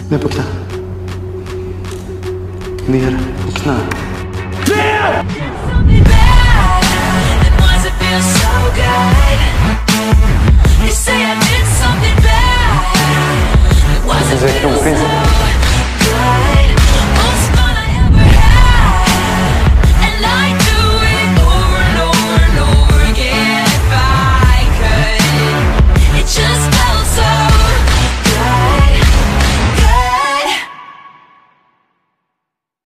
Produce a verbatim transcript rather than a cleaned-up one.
N'importe quoi. Ner på knä. Vous êtes compris?